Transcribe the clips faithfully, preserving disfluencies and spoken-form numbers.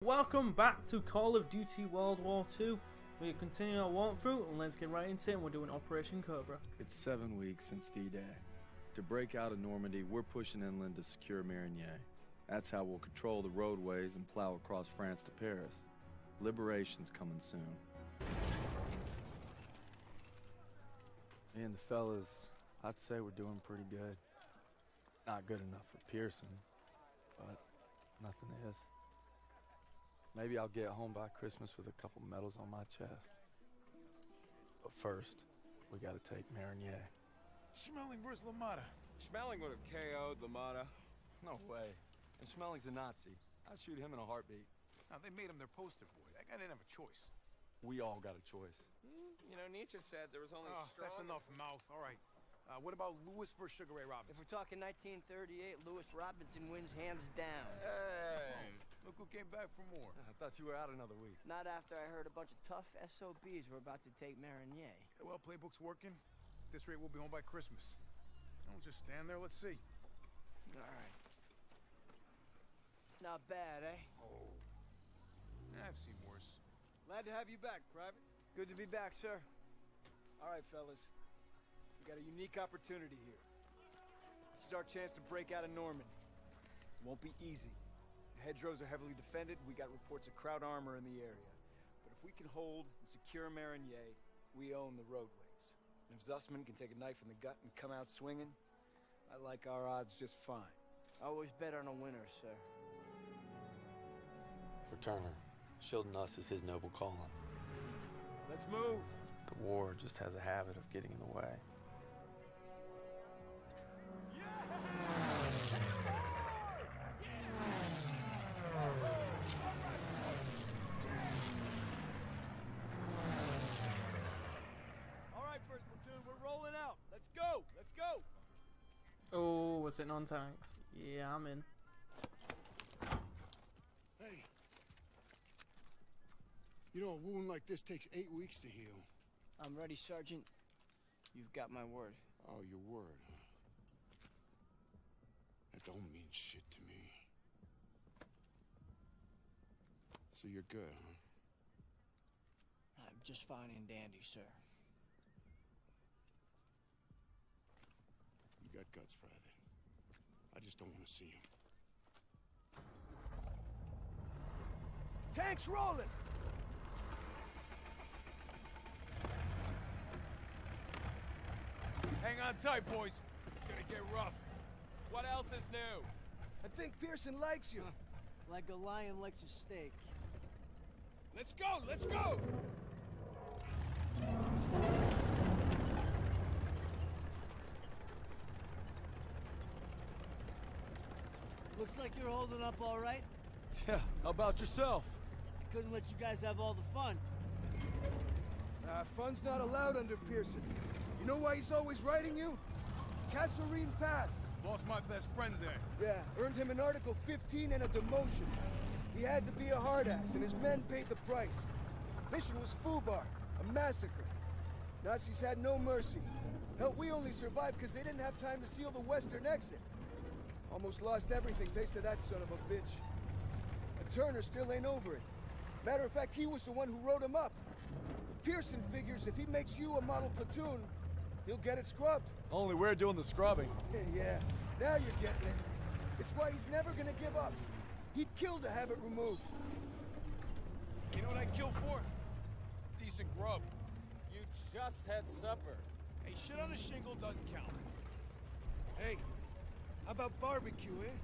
Welcome back to Call of Duty World War Two. We're continuing our walkthrough and let's get right into it, and we're doing Operation Cobra. It's seven weeks since D-Day. To break out of Normandy, we're pushing inland to secure Marigny. That's how we'll control the roadways and plow across France to Paris. Liberation's coming soon. Me and the fellas, I'd say we're doing pretty good. Not good enough for Pearson, but nothing is. Maybe I'll get home by Christmas with a couple medals on my chest. But first, we gotta take Marigny. Schmeling versus LaMotta. Schmeling would have K O'd LaMotta. No way. And Schmeling's a Nazi. I'd shoot him in a heartbeat. Now, they made him their poster boy. That guy didn't have a choice. We all got a choice. Mm, you know, Nietzsche said there was only Oh, strong... that's enough mouth. All right. Uh, what about Lewis versus Sugar Ray If Robinson? we're talking nineteen thirty-eight, Lewis Robinson wins hands down. Hey. Look who came back for more. I thought you were out another week. Not after I heard a bunch of tough S O Bs were about to take Marigny. Yeah, well, playbook's working. At this rate, we'll be home by Christmas. Don't just stand there. Let's see. All right. Not bad, eh? Oh. I've seen worse. Glad to have you back, Private. Good to be back, sir. All right, fellas. We got a unique opportunity here. This is our chance to break out of Normandy. It won't be easy. The hedgerows are heavily defended. We got reports of Kraut armor in the area. But if we can hold and secure Marigny, we own the roadways. And if Zussman can take a knife in the gut and come out swinging, I like our odds just fine. Always bet on a winner, sir. For Turner, shielding us is his noble calling. Let's move. The war just has a habit of getting in the way. All right, first platoon, we're rolling out. Let's go. Let's go. Oh, we're sitting on tanks. Yeah, I'm in. Hey. You know, a wound like this takes eight weeks to heal. I'm ready, Sergeant. You've got my word. Oh, your word, huh? That don't mean shit to me. So you're good, huh? I'm just fine and dandy, sir. You got guts, Private. I just don't want to see them. Tanks rolling. Hang on tight, boys. It's gonna get rough. What else is new? I think Pearson likes you. Like a lion likes a steak. Let's go! Let's go! Looks like you're holding up all right. Yeah, how about yourself? I couldn't let you guys have all the fun. Uh, fun's not allowed under Pearson. You know why he's always writing you? Kasserine Pass. Lost my best friends there. Yeah, earned him an Article fifteen and a demotion. He had to be a hard ass, and his men paid the price. Mission was FUBAR, a massacre. Nazis had no mercy. Hell, we only survived because they didn't have time to seal the western exit. Almost lost everything thanks to that son of a bitch. And Turner still ain't over it. Matter of fact, he was the one who wrote him up. Pearson figures if he makes you a model platoon, he'll get it scrubbed. Only we're doing the scrubbing. Yeah, now you're getting it. It's why he's never gonna give up. He'd kill to have it removed. You know what I'd kill for? Decent grub. You just had supper. Hey, shit on a shingle doesn't count. Hey, how about barbecue, eh?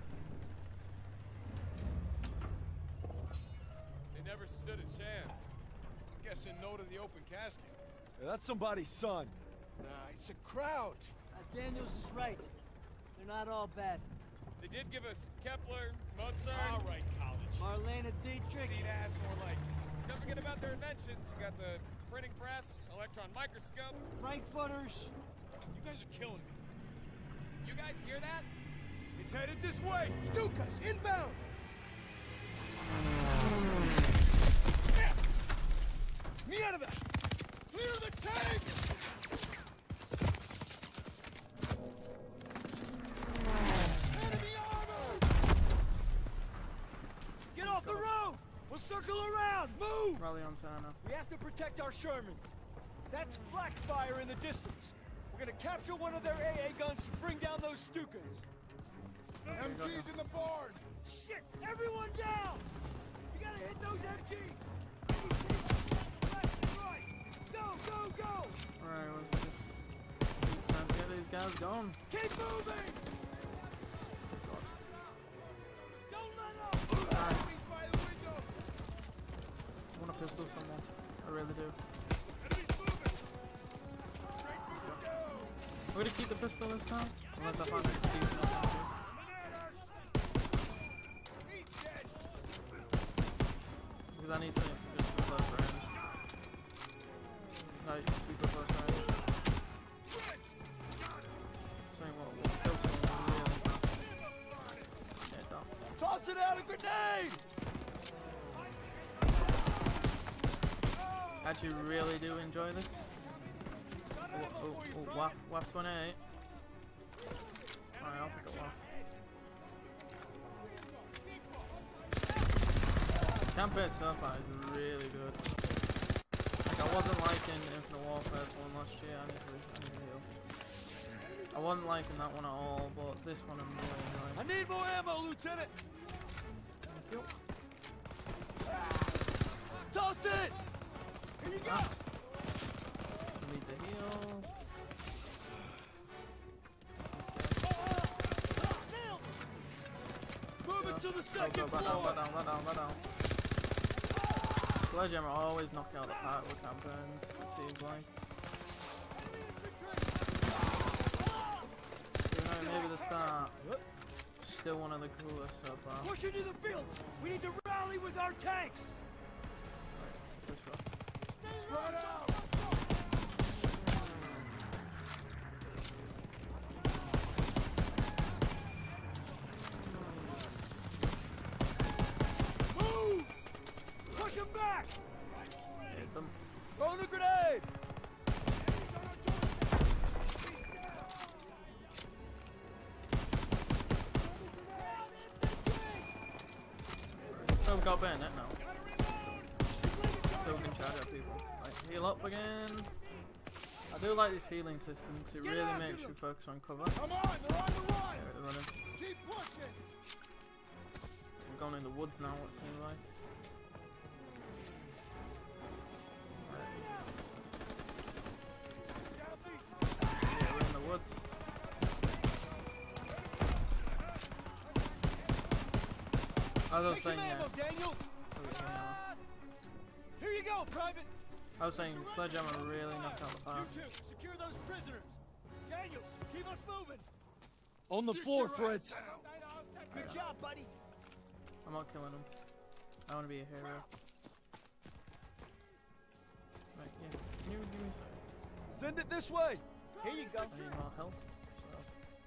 They never stood a chance. I'm guessing no to the open casket. Yeah, that's somebody's son. Nah, it's a crowd. Uh, Daniels is right. They're not all bad. They did give us Kepler, Mozart. All right, college. Marlena Dietrich. See, that's more like it. Don't forget about their inventions. You got the printing press, electron microscope. Frankfurters. You guys are killing me. You guys hear that? It's headed this way. Stukas, inbound. Mierda! Clear the tanks! Get off the road! We'll circle around! Move! Rally on Santa. We have to protect our Shermans. That's flak fire in the distance. We're gonna capture one of their A A guns to bring down those Stukas. M G's in the barn! Shit! Everyone down! You gotta hit those M Gs! Left and right! Go, go, go! Alright, what's this? Time to get these guys going. Keep moving! God. Don't let up! Enemies by the window! I want to pistol someone. I really do. Enemies moving! Straight through the dough! We're gonna keep the pistol this time, unless I find it decent enough. He's dead! Because I need to just for close range. Like super close range. Saying what will kill someone really fast. Yeah, don't. Toss it out a grenade! Actually really do enjoy this. Oh, oh, oh, W A F, W A F twenty-eight. Alright, I'll pick up W A F. Campaign so far is really good. Like, I wasn't liking Infinite Warfare one last year. I need to, I need to heal. I wasn't liking that one at all, but this one I'm really enjoying. I need more ammo, Lieutenant! Thank you. Toss it! Here you go! I need to heal. Move it to the Go, second go, back down, floor! back down, back down, back down. Sledgehammer always knock out the park with campaigns, it seems like. Even though maybe the start, still one of the coolest so far. Push into the fields! We need to rally with our tanks! Right, this way. Spread out! Move! Push him back! Hit them. Throw the grenade! Oh, we've got bayonet now. So we can charge at people. Right, heal up again. I do like this healing system because it Get really after makes them. you focus on cover. Come on, they're on the run! There, they're running. Keep pushing! We're going in the woods now, what it seems like. Yeah, we're in the woods. As I was Take some saying, yeah. ammo, Daniels! Oh, yeah, yeah. Here you go, Private! I was saying, Sledgehammer really knocked out the park. You two, secure those prisoners! Daniels, keep us moving! On the floor, Fritz. Good job, buddy! I'm not killing him. I want to be a hero. Right, yeah. Can you give me some? Send it this way! Here you go. I need more help. So.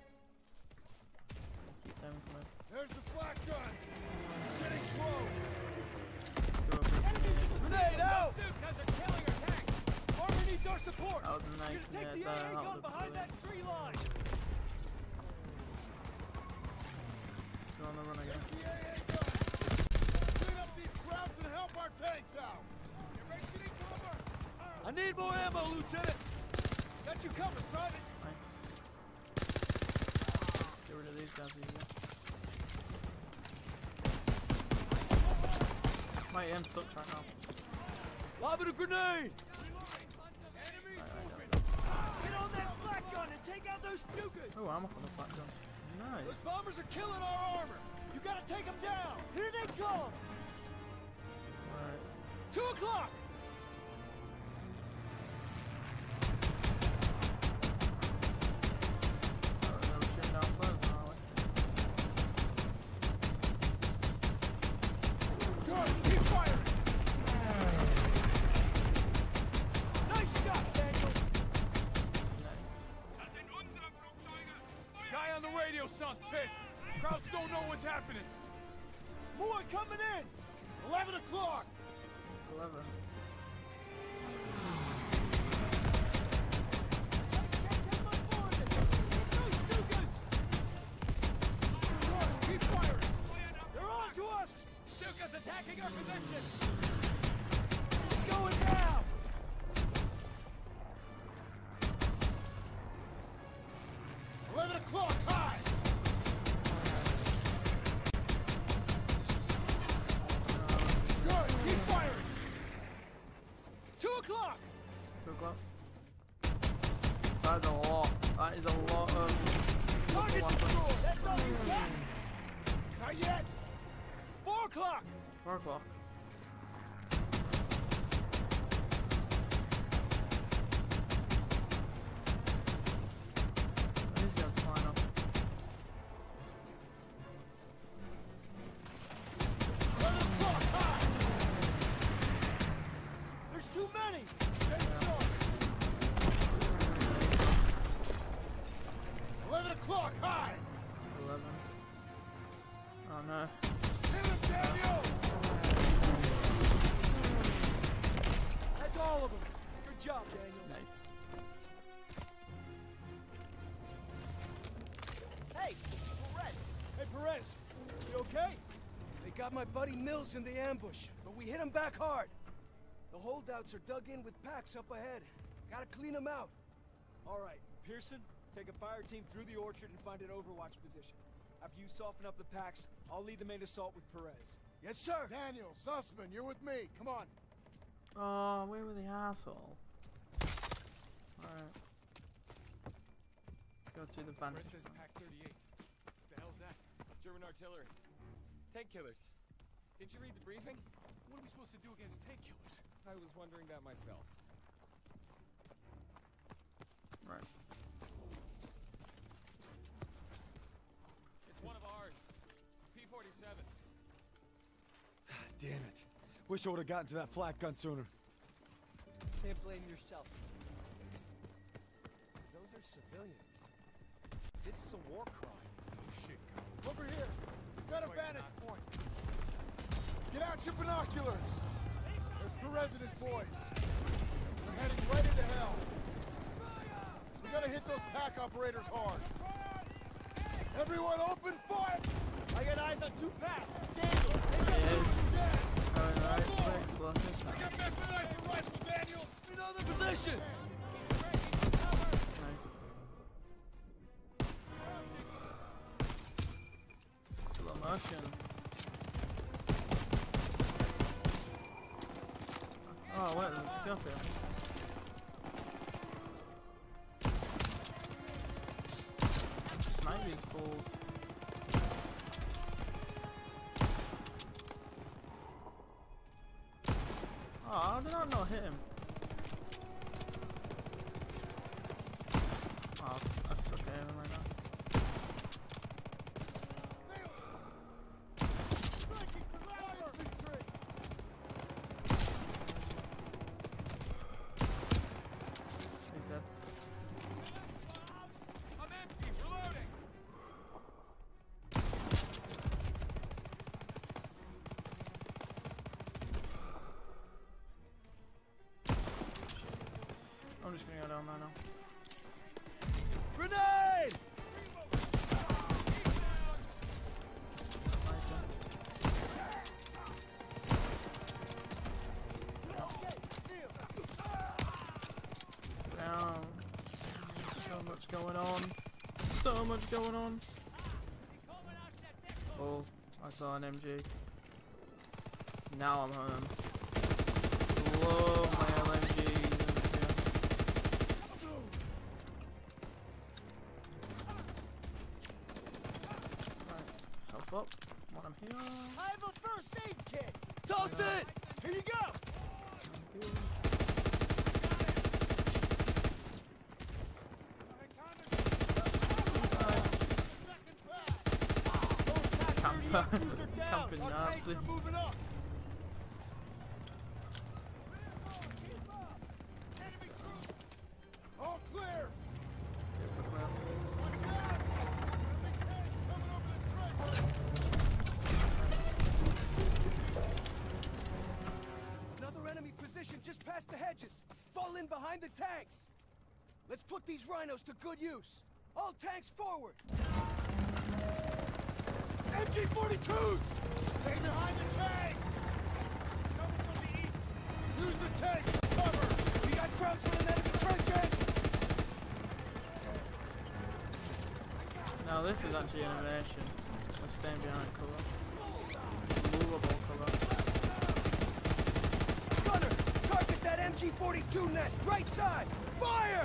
Keep them coming. There's the flak gun! Getting close! Go over here. Grenade out! Stu, guys are killing our tanks. Armor needs our support! That was nice. You're gonna take Yeah, the A that, A that gun was behind brilliant. that tree line! Go on the run again. The A A gun! Clean up these crowds and help our tanks out! Get ready to take cover! I need more ammo, Lieutenant! Got you covered, Private! Nice. Get rid of these guys easier. My aim sucks right now. Lob it a grenade! Enemies Alright, moving! Get on that flak gun and take out those Stukas! Oh, I'm up on the flat gun. Nice. Those bombers are killing our armor! You gotta take them down! Here they come! Alright. Two o'clock! Alright, they're shooting down close now, are Good! Keep firing! Nice shot, Daniel! we? Nice. Guy on the radio sounds pissed! Crowds don't know what's happening! More coming in! Eleven o'clock! eleven. Keep firing! They're on to us! Stuka's attacking Taking our position! It's going down! Eleven o'clock, high! Good, keep firing! Two o'clock! Two o'clock. That is a lot. That is a lot of. Target weapons. destroyed! That's all you got! Not yet! Four o'clock! Four o'clock. These guys flying up. Eleven o'clock, high! There's too many! Stay strong! Eleven o'clock, high! Eleven. Oh no. Hit him, Daniel! That's all of them. Good job, Daniels. Nice. Hey, Perez. Hey, Perez. You okay? They got my buddy Mills in the ambush, but we hit him back hard. The holdouts are dug in with packs up ahead. Gotta clean them out. All right, Pearson, take a fire team through the orchard and find an overwatch position. After you soften up the packs, I'll lead the main assault with Perez. Yes, sir. Daniel, Sussman, you're with me. Come on. Oh, where were the asshole? Alright. Go to the Where vantage it says point. Pack thirty-eights. What the hell's that? German artillery. Tank killers. Didn't you read the briefing? What are we supposed to do against tank killers? I was wondering that myself. Right. It's one of ours. P forty-seven. Damn it. Wish I would have gotten to that flak gun sooner. Can't blame yourself. Those are civilians. This is a war crime. Oh, shit. Over here. We've got a vantage point. Get out your binoculars. There's Perez and his boys. They're heading right into hell. We gotta hit those pack operators hard. Everyone open fire! I got eyes on two packs. Is going right for explosives. Get back for rifle, rifle, Daniels! Another position. Nice. Slow motion. Oh wait, there's stuff here. Snipe these fools. Oh, how did I not hit him? Oh, I suck at him right now. He's dead. I'm empty. Reloading. I'm just gonna go down there now. Grenade! Down. So much going on. So much going on. Oh, I saw an M G. Now I'm home. Love my L M Gs. Right, health up while I'm here. I have a first aid kit. Toss it. Here you go. Thank you. Camper. Camping Nazi. Moving up. All clear! Yeah, put them out. Watch out! Coming over the trench! Another enemy position just past the hedges. Fall in behind the tanks. Let's put these rhinos to good use. All tanks forward. M G forty-twos! Stay behind the tanks! this is actually animation. We're staying behind cover. Movable cover. Gunner, target that M G forty-two nest, right side! Fire!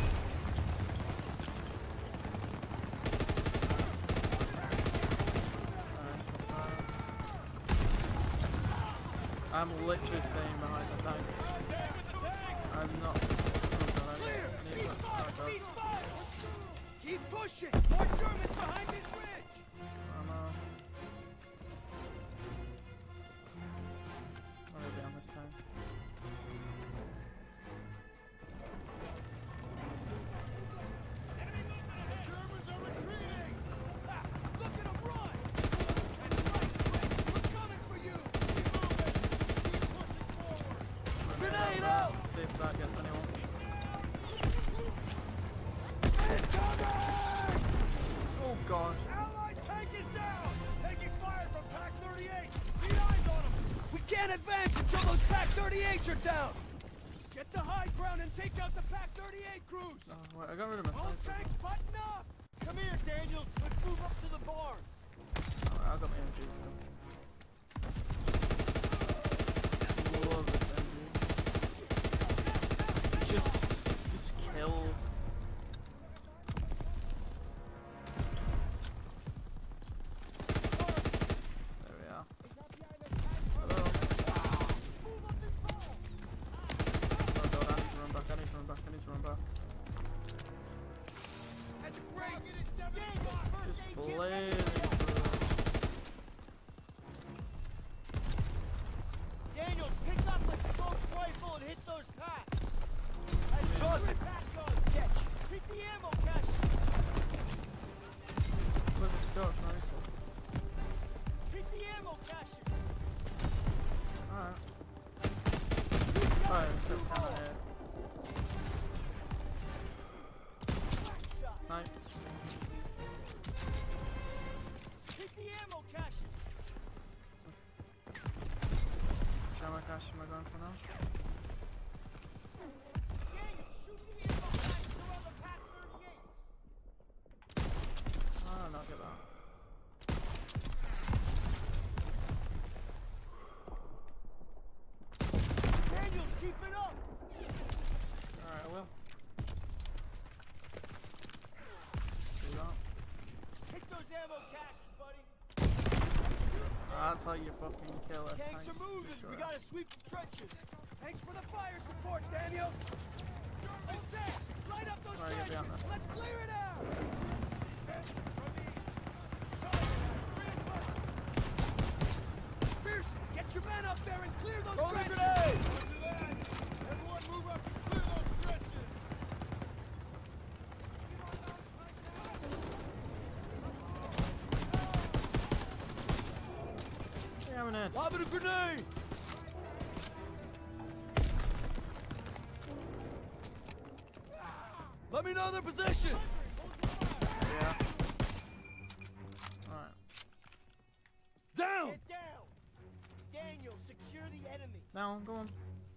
I'm literally staying behind the tank. I'm not. Clear! I need Cease to- fire! oh, God. Cease fire! Keep pushing! More Germans behind this ridge! I'm uh. I'm gonna be on this tank. Germans are retreating! Ah, look at 'em run! That's right, Rick! We're coming for you! Grenade out! See if that gets anyone. Oh god. Allied tank is down! Taking fire from Pac thirty-eight! Keep eyes on them! We can't advance until those Pac thirty-eights are down! Get the high ground and take out the Pac thirty-eight crews! Oh, wait, I got rid of my All sniper. tanks button up! Come here, Daniels! Let's move up to the barn! Oh, I got my M Gs still. Love this M G. Just, just kills. There we are. Hello. Oh god, I need to run back, I need to run back, I need to run back. Just blazing through. Daniel, pick up the smoke rifle and hit those packs. Toss it! Catch. Hit the ammo cache. Where's the Scotch rifle? Hit the ammo cache. Alright. Alright, let's go down here. Nice. Hit the ammo cache. Show my cash am I going for now? Daniel, shoot the ammo caches around the Pac thirty-eights. Oh, not get that. Daniels, keep it up. Alright, I will. Do that. Hit those ammo caches, buddy. That's how you fucking kill a tank. Tanks are moving. We destroyer. gotta sweep the trenches. Thanks for the fire support, Daniel! Hey, Tex, light up those Alright, get trenches! behind that. Let's clear it out! Pearson, get your men up there and clear those Throw the trenches! grenade! Everyone move up and clear those trenches! Yeah, I'm in. Lob it a grenade! Let me know their position! Yeah. Alright. Down! Get down. Daniel, secure the enemy. Now, go on.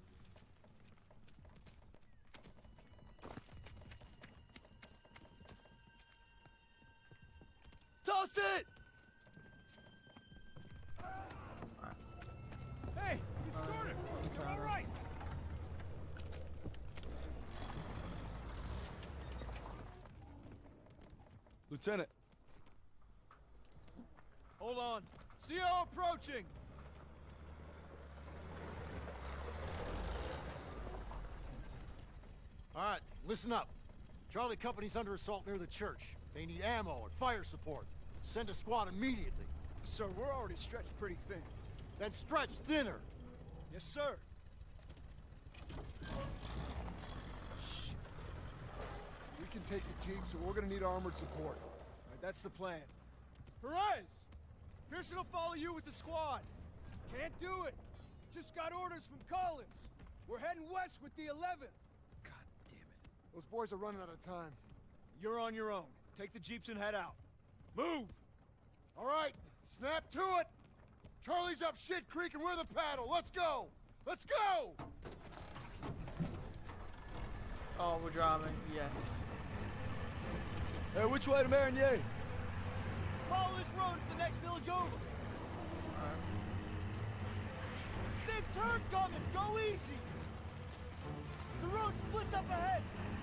Toss it! Hey, you Uh, scored it! buttons You're are all there. right! Lieutenant. Hold on. C O approaching! All right, listen up. Charlie Company's under assault near the church. They need ammo and fire support. Send a squad immediately. Sir, we're already stretched pretty thin. Then stretch thinner. Yes, sir. We can take the jeep, so we're gonna need armored support. All right, that's the plan. Perez! Pearson will follow you with the squad. Can't do it. Just got orders from Collins. We're heading west with the eleventh. God damn it. Those boys are running out of time. You're on your own. Take the jeeps and head out. Move! All right, snap to it. Charlie's up shit creek and we're the paddle. Let's go. Let's go. Oh, we're driving. Yes. Hey, which way to Marigny? Follow this road to the next village over. Alright. Big turn coming! Go easy! The road splits up ahead!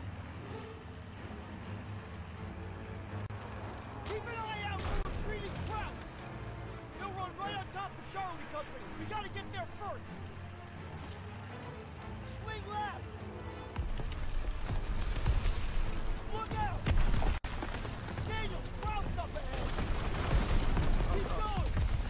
Keep an eye out for retreating Krauts! They'll run right on top of Charlie Company! We gotta get there first! Swing left! Look out! Daniel, Krauts up ahead! Keep going!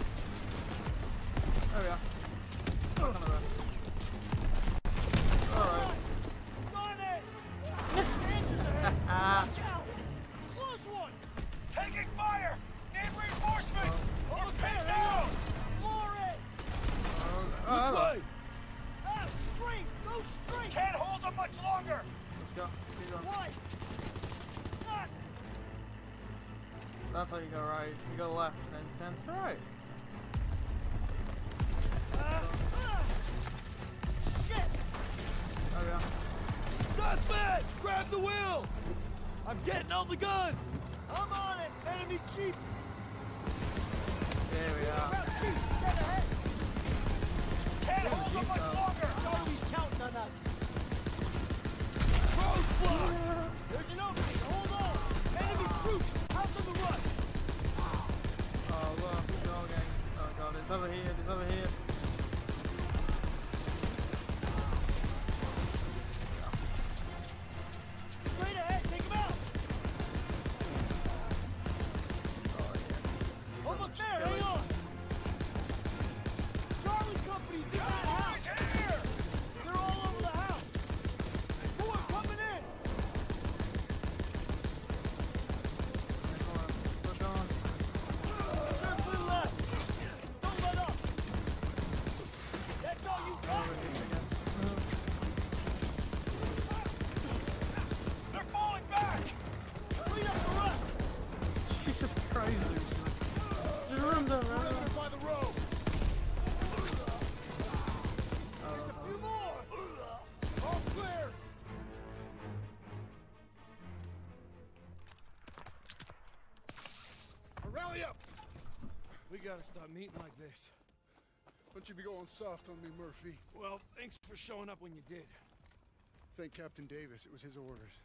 There we are. Back on the road. Alright. Got it! Ranches ahead! Watch out! Close one! Taking fire! Need reinforcements! Oh, okay, down! Floor it! Oh, oh, hello. Ah, straight! Go straight! Can't hold them much longer! Let's go. Let's keep going. One! Knock! That's how you go right. You go left, then turn to right. Ah, ah. Shit! There we are. Suspect! Grab the wheel! I'm getting on the gun! I'm on it! Enemy chief! There we are. Grab chief! Dead ahead! Can't hold them much longer! Charlie's counting on us! Road blocked! There's an opening! Hold on! Enemy troops! Out on the run! Oh, look. Jogging. Oh, God. It's over here. It's over here. Straight ahead! Take him out! Oh, yeah. Almost there! Hang on! Charlie Company's in that house! Here! They're all over the house! More coming in! Okay, come on. Push on. Circle left! Don't let up! That's all you got! Over here again. They're falling back! Clean up the rest! Jesus Christ. Just run down, run down. By the road! Oh, A that's few awesome. more! All clear! Rally up! We gotta stop meeting like this. Don't you be going soft on me, Murphy. Well, thanks for showing up when you did. Thank Captain Davis. It was his orders.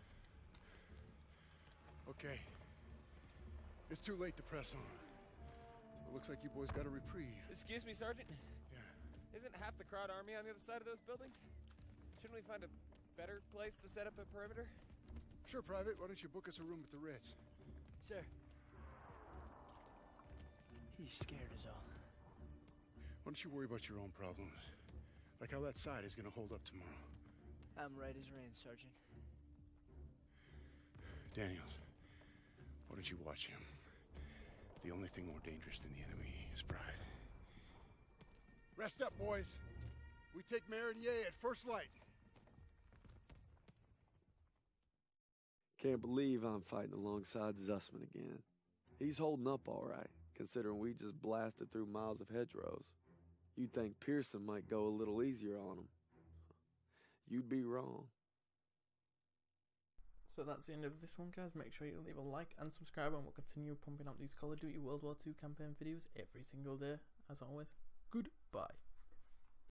Okay. It's too late to press on. So it looks like you boys got a reprieve. Excuse me, Sergeant? Yeah. Isn't half the crowd army on the other side of those buildings? Shouldn't we find a better place to set up a perimeter? Sure, Private. Why don't you book us a room at the Ritz? Sir. He's scared as all. Why don't you worry about your own problems? Like how that side is gonna hold up tomorrow. I'm right as rain, Sergeant. Daniels, why don't you watch him? The only thing more dangerous than the enemy is pride. Rest up, boys. We take Marigny at first light. Can't believe I'm fighting alongside Zussman again. He's holding up all right, considering we just blasted through miles of hedgerows. You'd think Pearson might go a little easier on him. You'd be wrong. So that's the end of this one, guys. Make sure you leave a like and subscribe, and we'll continue pumping out these Call of Duty World War Two campaign videos every single day. As always, goodbye.